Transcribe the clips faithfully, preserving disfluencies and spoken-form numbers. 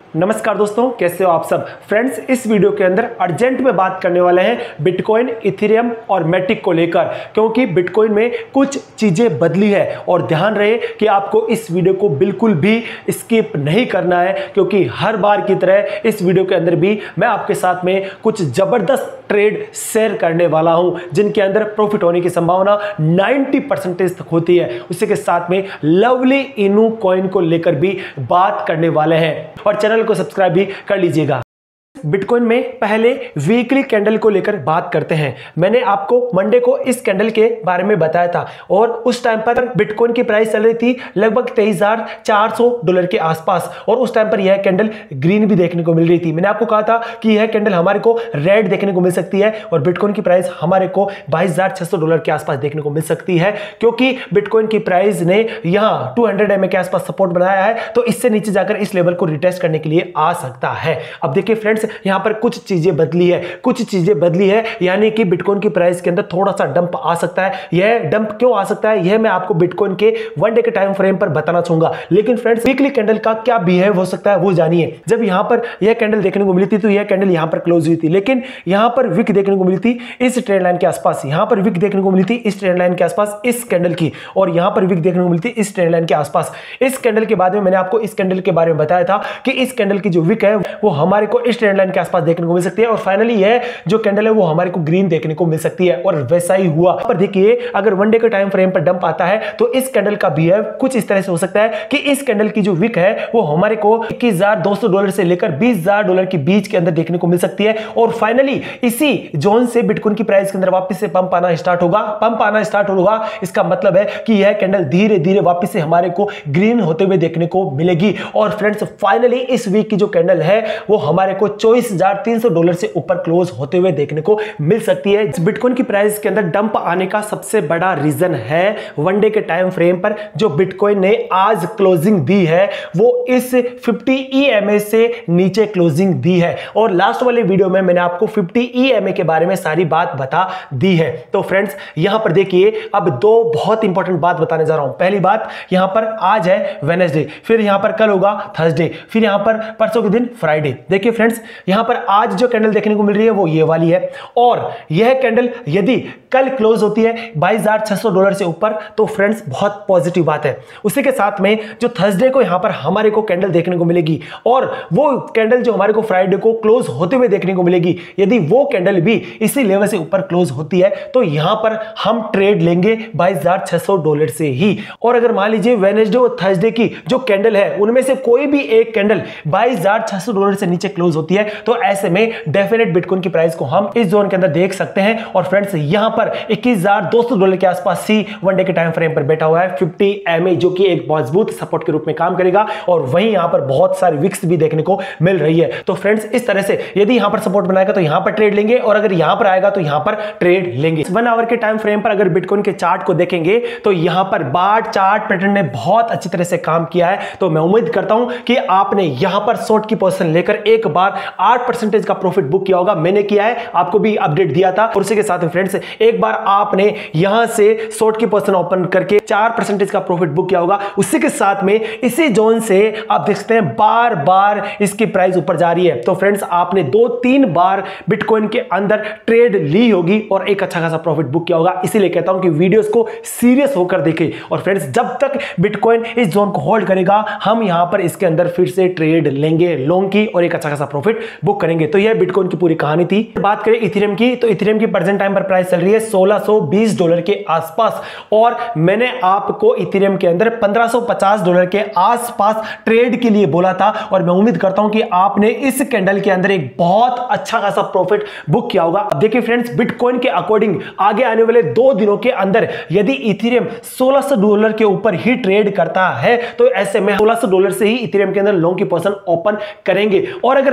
नमस्कार दोस्तों, कैसे हो आप सब। फ्रेंड्स, इस वीडियो के अंदर अर्जेंट में बात करने वाले हैं बिटकॉइन, इथेरियम और मैटिक को लेकर, क्योंकि बिटकॉइन में कुछ चीजें बदली है। और ध्यान रहे कि आपको इस वीडियो को बिल्कुल भी स्किप नहीं करना है, क्योंकि हर बार की तरह इस वीडियो के अंदर भी मैं आपके साथ में कुछ जबरदस्त ट्रेड शेयर करने वाला हूं, जिनके अंदर प्रॉफिट होने की संभावना नब्बे परसेंटेज तक होती है। उसी के साथ में लवली इनू कॉइन को लेकर भी बात करने वाले हैं, और चैनल को सब्सक्राइब भी कर लीजिएगा। बिटकॉइन में पहले वीकली कैंडल को लेकर बात करते हैं। मैंने आपको मंडे को इस कैंडल के बारे में बताया था, और उस टाइम पर बिटकॉइन की प्राइस चल रही थी लगभग तेईस हजार चार सौ डॉलर के आसपास, और उस टाइम पर यह कैंडल ग्रीन भी देखने को मिल रही थी। मैंने आपको कहा था कि यह कैंडल हमारे को रेड देखने को मिल सकती है, और बिटकॉइन की प्राइस हमारे को बाईस हजार छह सौ डॉलर के आसपास देखने को मिल सकती है, क्योंकि बिटकॉइन की प्राइस ने यहां दो सौ एमए के आसपास सपोर्ट बनाया है, तो इससे नीचे जाकर इस लेवल को रिटेस्ट करने के लिए आ सकता है। अब देखिए फ्रेंड्स, यहां पर कुछ चीजें बदली है, कुछ चीजें बदली है, यानी कि बिटकॉइन की प्राइस के अंदर थोड़ा सा डंप आ सकता है। यह डंप क्यों आ सकता है, यह मैं आपको बिटकॉइन के वन डे के टाइम फ्रेम पर बताना चाहूंगा। लेकिन फ्रेंड्स, वीकली कैंडल का क्या बिहेव हो सकता है वो जानिए। जब यहां पर यह कैंडल देखने को मिली थी, तो यह कैंडल यहां पर क्लोज हुई थी, लेकिन यहां पर विक देखने को मिली थी इस ट्रेंड लाइन के आसपास, यहां पर विक देखने को मिली थी इस ट्रेंड लाइन के आसपास इस कैंडल की, और यहां पर विक देखने को मिली थी इस ट्रेंड लाइन के आसपास। इस कैंडल के बाद में मैंने आपको इस कैंडल के बारे में बताया था कि इस कैंडल की जो विक है वो हमारे को इस ट्रेंड लाइन के आसपास देखने को मिल सकती है, और फाइनली यह जो कैंडल है वो हमारे को ग्रीन देखने को मिल सकती है, और वैसा ही हुआ। पर देखिए, अगर वन डे के टाइम फ्रेम पर डंप आता है, तो इस कैंडल का बिहेव कुछ इस तरह से हो सकता है कि इस कैंडल की जो विक है वो हमारे को इक्कीस हजार दो सौ डॉलर से लेकर बीस हजार डॉलर के बीच के अंदर देखने को मिल सकती है, और फाइनली इसी जोन से बिटकॉइन की प्राइस के अंदर वापस से पंप आना स्टार्ट होगा। पंप आना स्टार्ट होगा, इसका मतलब है कि यह कैंडल धीरे धीरे वापस से हमारे को ग्रीन होते हुए देखने को मिलेगी। और फ्रेंड्स, फाइनली इस वीक की जो कैंडल है वो हमारे को चौबीस हजार तीन सौ डॉलर से ऊपर क्लोज होते हुए देखने को मिल सकती है। बिटकॉइन की प्राइस के अंदर डंप आने का सबसे बड़ा रीजन है वन डे के टाइम फ्रेम पर जो बिटकॉइन ने आज क्लोजिंग दी है वो इस पचास ईएमए से नीचे क्लोजिंग दी है, और लास्ट वाले वीडियो में मैंने आपको पचास ईएमए के बारे में सारी बात बता दी है। तो फ्रेंड्स, यहां पर देखिए, अब दो बहुत इंपॉर्टेंट बात बताने जा रहा हूं। पहली बात, यहां पर आज है वेडनेसडे, फिर यहां पर कल होगा थर्सडे, फिर यहां पर परसों के दिन फ्राइडे। देखिए फ्रेंड्स, यहां पर आज जो कैंडल देखने को मिल रही है वो ये वाली है, और यह कैंडल यदि कल क्लोज होती है बाईस हजार छह सौ डॉलर से ऊपर, तो फ्रेंड्स बहुत पॉजिटिव बात है। उसी के साथ में जो थर्सडे को यहां पर हमारे को कैंडल देखने को मिलेगी, और वो कैंडल जो हमारे को फ्राइडे को क्लोज होते हुए देखने को मिलेगी, यदि वो कैंडल भी इसी लेवल से ऊपर क्लोज होती है, तो यहां पर हम ट्रेड लेंगे बाईस हजार छह सौ डॉलर से ही। और अगर मान लीजिए वेडनेसडे और थर्सडे की जो कैंडल है उनमें से कोई भी एक कैंडल बाईस हजार छह सौ डॉलर से नीचे क्लोज होती है, तो ऐसे में डेफिनेट बिटकॉइन की प्राइस को हम इस जोन के अंदर देख सकते हैं। और फ्रेंड्स, यहां पर इक्कीस हजार दो सौ डॉलर के आसपास सी वन डे के टाइम फ्रेम पर बैठा हुआ है पचास एमए, जो कि एक मजबूत सपोर्ट के रूप में काम करेगा, और वहीं यहां पर बहुत सारी विक्स भी देखने को मिल रही है। तो फ्रेंड्स, इस तरह से यदि यहां पर सपोर्ट बनाएगा तो यहां पर ट्रेड लेंगे, और अगर यहां पर आएगा तो यहां पर ट्रेड लेंगे। वन आवर के टाइम फ्रेम पर अगर बिटकॉइन के चार्ट को देखेंगे तो यहां पर बार चार्ट पैटर्न ने बहुत अच्छी तरह से काम किया है। तो मैं उम्मीद करता हूं कि आपने यहां पर शॉर्ट की पोजीशन लेकर एक बार आठ परसेंटेज का प्रॉफिट बुक किया होगा। मैंने किया है, आपको भी अपडेट दिया था। और उसी के साथ में फ्रेंड्स, एक बार आपने यहां से शॉर्ट की पोजीशन ओपन करके चार परसेंटेज का प्रॉफिट बुक किया होगा। उसी के साथ में इसी जोन से आप देख सकते हैं बार बार इसकी प्राइस ऊपर जा रही है। तो फ्रेंड्स, आपने दो तीन बार बिटकॉइन के अंदर ट्रेड ली होगी और एक अच्छा खासा प्रॉफिट बुक किया होगा। इसीलिए कहता हूं कि वीडियोस को सीरियस होकर देखें। और फ्रेंड्स, जब तक बिटकॉइन इस जोन को होल्ड करेगा, हम यहां पर इसके अंदर फिर से ट्रेड लेंगे लॉन्ग की, और एक अच्छा खासा प्रॉफिट बुक करेंगे। तो यह बिटकॉइन की पूरी कहानी थी। बात करें इथेरियम की, तो इथेरियम की प्रेजेंट टाइम पर प्राइस चल रही है सोलह सौ बीस डॉलर के आसपास, और मैंने आपको इथेरियम के अंदर पंद्रह सौ पचास डॉलर के आसपास ट्रेड के लिए बोला था, और मैं उम्मीद करता हूं कि आपने इस कैंडल के अंदर एक बहुत अच्छा खासा प्रॉफिट बुक किया होगा। अब देखिए फ्रेंड्स, बिटकॉइन के अकॉर्डिंग आगे आने वाले दो दिनों के अंदर यदि इथेरियम सोलह सौ डॉलर के ऊपर ही ट्रेड करता है, तो ऐसे में सोलह सौ डॉलर से ही इथेरियम के अंदर लॉन्ग की पोजीशन ओपन करेंगे। और अगर मान लीजिए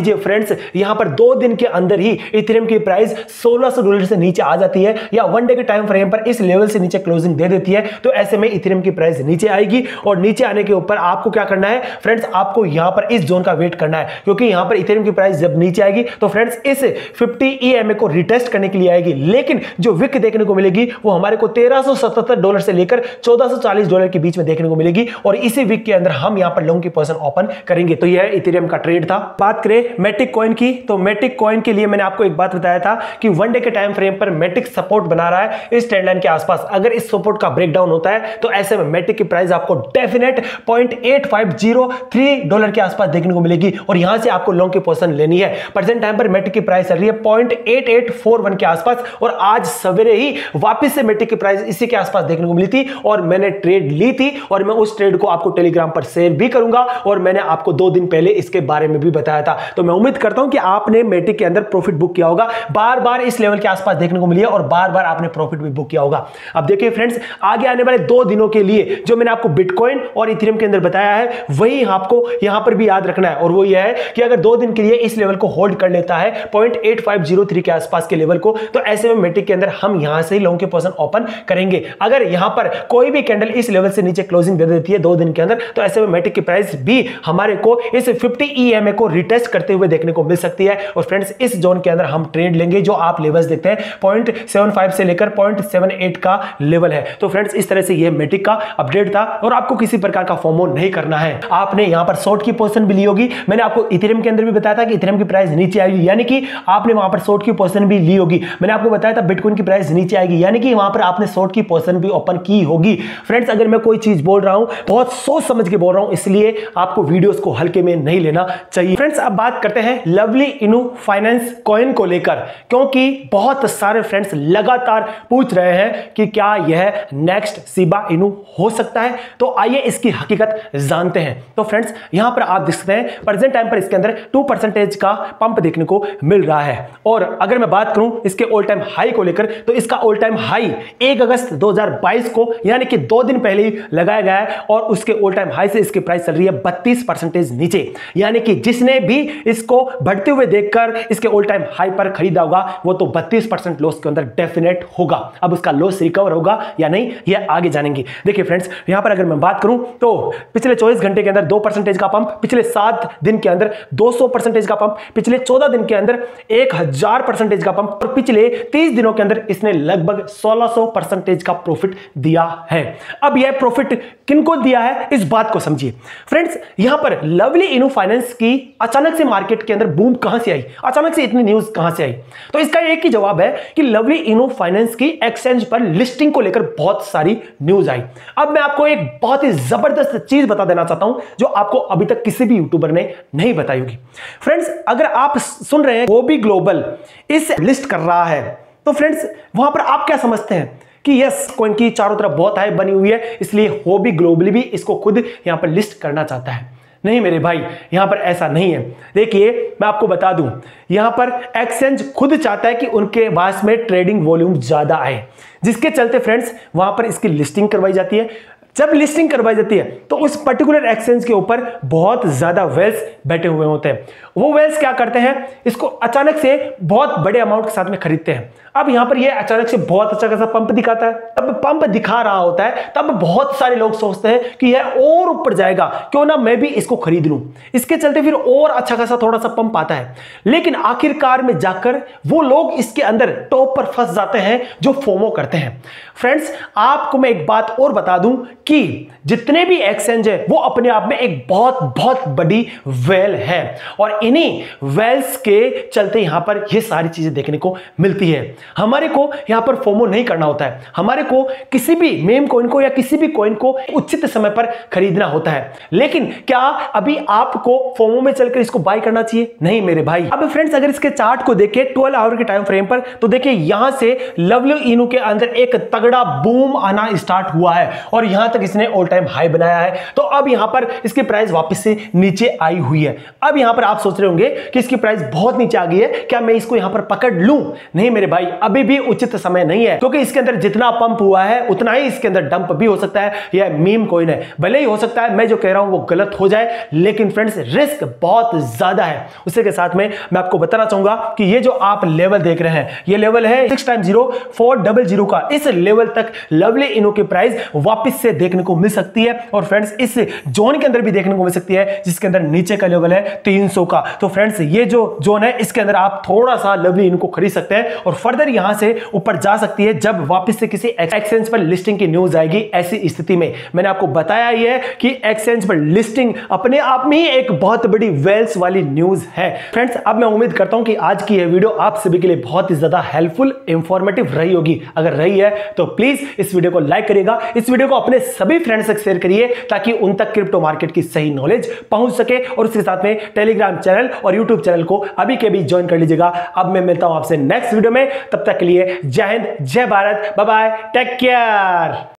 लीजिए फ्रेंड्स, यहां पर दो दिन के अंदर ही इथेरियम की प्राइस सोलह सौ डॉलर से नीचे आ जाती है या वन डे के टाइम फ्रेम पर इस लेवल से नीचे क्लोजिंग दे देती है, तो ऐसे में इथेरियम की प्राइस नीचे आएगी और नीचे आने के ऊपर आपको क्या करना है फ्रेंड्स, आपको यहां पर इस जोन का वेट करना है, क्योंकि यहां पर इथेरियम की प्राइस जब नीचे आएगी तो फ्रेंड्स इस फिफ्टी ई एम ए को रिटेस्ट करने के लिए आएगी, लेकिन जो विक देखने को मिलेगी वो हमारे को तेरह सौ सतहत्तर डॉलर से लेकर चौदह सौ चालीस डॉलर के बीच में देखने को मिलेगी और इसी वीक के अंदर हम यहां पर लॉन्ग की पोजीशन ओपन करेंगे। तो यह इथेरियम का ट्रेड था। बात करें मैटिक कॉइन की, तो मैटिक कॉइन के लिए मैंने आपको एक बात बताया था कि वन डे के टाइम फ्रेम पर मैटिक सपोर्ट बना रहा है इस ट्रेंड लाइन के आसपास। अगर इस सपोर्ट का ब्रेकडाउन होता है तो ऐसे में मैटिक की प्राइस आपको definite point eight five zero three dollar के आसपास देखने को मिलेगी और यहां से आपको लॉन्ग की पोजीशन लेनी है। प्रेजेंट टाइम पर मैटिक की प्राइस चल रही है point eight eight four one के आसपास और आज सवेरे ही वापस से मैटिक की प्राइस इसी के आसपास देखने को मिली थी और मैंने ट्रेड ली थी और मैं उस ट्रेड को आपको टेलीग्राम पर शेयर भी करूंगा और मैंने आपको दो दिन पहले इसके बारे में भी बताया था। तो मैं उम्मीद करता हूं कि आपने मैटिक के अंदर प्रॉफिट बुक किया होगा, बार बार इस लेवल के आसपास देखने को मिली है और बार बार आपने प्रॉफिट भी बुक किया होगा। अब देखिए फ्रेंड्स, आगे आने वाले दो दिनों के लिए जो मैंने आपको बिटकॉइन और इथेरियम के अंदर बताया है वही आपको यहां पर भी याद रखना है और वो ये है कि अगर दो दिन के लिए इस लेवल को होल्ड कर लेता है point eight five zero three के आसपास के लेवल को, तो ऐसे में मैटिक के अंदर हम यहां से ही लॉन्ग के पोजीशन ओपन करेंगे। अगर यहां पर कोई भी कैंडल इस लेवल से नीचे क्लोजिंग दे देती है दो दिन के अंदर, तो ऐसे में मैटिक की प्राइस भी हमारे को इस फिफ्टी ई एम ए को रिटेस्ट करते हुए देखने को मिल सकती है और फ्रेंड्स इस जोन के अंदर हम ट्रेड लेंगे जो आप लेवल्स देखते हैं पॉइंट सेवन फाइव से लेकर पॉइंट सेवन एट का लेवल है। तो फ्रेंड्स इस तरह से ये मैटिक का अपडेट था और आपको किसी प्रकार का फोमो नहीं करना है। आपने यहां पर शॉर्ट की पोजीशन भी ली होगी, मैंने आपको इथेरियम के अंदर भी बताया था कि इथेरियम की प्राइस नीचे आएगी यानी कि आपने वहां पर शॉर्ट की पोजीशन भी ली होगी। मैंने आपको बताया था बिटकॉइन की प्राइस नीचे आएगी यानी कि वहां पर आपने शॉर्ट की पोजीशन भी ओपन की होगी। फ्रेंड्स अगर मैं कोई चीज बोल रहा हूं बहुत सोच समझ के बोल रहा हूं, इसलिए आपको वीडियोस को हल्के में नहीं लेना चाहिए। फ्रेंड्स अब बात करते हैं लवली इनू फाइनेंस कॉइन को लेकर, क्योंकि बहुत सारे फ्रेंड्स लगातार पूछ रहे हैं कि क्या यह नेक्स्ट शिबा इनू हो सकता है। तो आइए इसकी हकीकत जानते हैं। तो फ्रेंड्स यहां पर आप देख सकते हैं प्रेजेंट टाइम पर इसके अंदर टू परसेंटेज का पंप देखने को मिल रहा है और अगर मैं बात करूं इसके ऑल टाइम हाई को लेकर तो इसका ऑल टाइम हाई एक अगस्त दो हज़ार बाईस को यानी कि दो दिन पहले ही लगाया गया है और उसके ऑल टाइम हाई से इसकी प्राइस चल रही है बत्तीस परसेंटेज नीचे, यानी कि जिसने भी इसको बढ़ते हुए देखकर इसके ऑल टाइम हाई पर खरीदा होगा वो तो बत्तीस परसेंट लॉस के अंदर डेफिनेट होगा। अब उसका लॉस रिकवर होगा या नहीं ये आगे जानेंगे। देखिए फ्रेंड्स यहां पर अगर मैं बात करूं तो पिछले चौबीस घंटे के अंदर दो परसेंटेज का पंप, पिछले सात दिन के अंदर दो सौ परसेंटेज का पंप, पिछले चौदह दिन के अंदर एक हजार परसेंटेज का पंप और पिछले तीस दिनों के अंदर इसने लगभग सोलह सौ परसेंटेज का प्रॉफिट दिया है। अब यह प्रॉफिट किनको दिया है इस बात को समझिए। फ्रेंड्स यहां पर लवली इनू फाइनेंस की अचानक से मार्केट के अंदर बूम कहां से आई, अचानक से इतनी न्यूज कहां से आई, तो इसका एक ही जवाब है कि लवली इनू फाइनेंस की एक्सचेंज पर लिस्टिंग को लेकर बहुत सारी न्यूज आई। अब मैं आपको एक बहुत ही जबरदस्त चीज बता देना चाहता हूं जो आपको अभी तक किसी भी यूट्यूबर ने नहीं बताई होगी। फ्रेंड्स अगर आप सुन रहे हैं ओबी ग्लोबल इस लिस्ट कर रहा है तो फ्रेंड्स वहां पर आप क्या समझते हैं कि यस कॉइन की चारों तरफ बहुत हाइप बनी हुई है इसलिए ओबी ग्लोबल भी इसको खुद यहां पर लिस्ट करना चाहता है। नहीं मेरे भाई, यहां पर ऐसा नहीं है। देखिए मैं आपको बता दूं यहां पर एक्सचेंज खुद चाहता है कि उनके पास में ट्रेडिंग वॉल्यूम ज्यादा आए, जिसके चलते फ्रेंड्स वहां पर इसकी लिस्टिंग करवाई जाती है। जब लिस्टिंग करवाई जाती है तो उस पर्टिकुलर एक्सचेंज के ऊपर बहुत ज्यादा वेल्स बैठे हुए होते हैं। वो वेल्स क्या करते हैं, इसको अचानक से बहुत बड़े अमाउंट के साथ में खरीदते हैं। अब यहां पर ये अचानक से बहुत अच्छा खासा पंप दिखाता है, तब पंप दिखा रहा होता है तब बहुत सारे लोग सोचते हैं कि यह और ऊपर जाएगा, क्यों ना मैं भी इसको खरीद लूं। इसके चलते फिर और अच्छा खासा थोड़ा सा पंप आता है, लेकिन आखिरकार में जाकर वो लोग इसके अंदर टॉप पर फंस जाते हैं जो फोमो करते हैं। फ्रेंड्स आपको मैं एक बात और बता दूं कि जितने भी एक्सचेंज है वो अपने आप में एक बहुत बहुत बड़ी वेल है और इन्हीं वेल्स के चलते यहां पर ये सारी चीजें देखने को मिलती है। हमारे को यहां पर फोमो नहीं करना होता है, हमारे को किसी भी मेम कॉइन को या किसी भी कॉइन को उचित समय पर खरीदना होता है। लेकिन क्या अभी आपको फोमो में चलकर इसको बाय करना चाहिए? नहीं मेरे भाई। अब फ्रेंड्स अगर इसके चार्ट को देखें ट्वेल्व आवर के टाइम फ्रेम पर तो देखिए यहां से लवली इनू के अंदर एक तगड़ा बूम आना स्टार्ट हुआ है और यहां तक इसने ऑल टाइम हाई बनाया है। तो अब यहां पर इसकी प्राइस वापस से नीचे आई हुई है। अब यहां पर आप सोच रहे होंगे कि इसकी प्राइस बहुत नीचे आ गई है, क्या मैं इसको यहां पर पकड़ लूं? नहीं मेरे भाई, अभी भी उचित समय नहीं है, क्योंकि इसके अंदर जितना पंप हुआ है उतना ही इसके अंदर डंप भी हो सकता है। यह मीम कॉइन है, भले ही हो सकता है मैं जो कह रहा हूं वो गलत हो जाए, लेकिन फ्रेंड्स रिस्क बहुत ज्यादा है। उसी के साथ में मैं आपको बताना चाहूंगा कि ये जो आप लेवल देख रहे हैं, ये लेवल है six time zero four double zero का। इस लेवल तक लवली इनो की प्राइस वापस से देखने को मिल सकती है। और फ्रेंड्स इस जोन के अंदर भी देखने को मिल सकती है, जिसके अंदर नीचे का लेवल है तीन सौ का। तो फ्रेंड्स ये जो जोन है, इसके अंदर आप थोड़ा सा लवली इनको खरीद सकते हैं और फर्दर यहां से ऊपर जा सकती है जब वापस से किसी एक्सचेंज पर लिस्टिंग की न्यूज आएगी। ऐसी स्थिति में मैंने आपको बताया ही है कि एक्सचेंज पर लिस्टिंग अपने आप में ही एक बहुत बड़ी वेल्स वाली न्यूज है। फ्रेंड्स अब मैं उम्मीद करता हूं कि आज की यह वीडियो आप सभी के लिए बहुत ही ज्यादा हेल्पफुल इंफॉर्मेटिव रही होगी। अगर रही है तो प्लीज इस वीडियो को लाइक करिएगा, इस वीडियो को अपने सभी फ्रेंड्स तक शेयर करिए ताकि उन तक क्रिप्टो मार्केट की सही नॉलेज पहुंच सके। और उसके साथ में टेलीग्राम चैनल और यूट्यूब चैनल को अभी के भी ज्वाइन कर लीजिएगा। अब मैं मिलता हूं आपसे नेक्स्ट वीडियो में, तब तक के लिए जय हिंद, जय Bharat, bye bye, take care.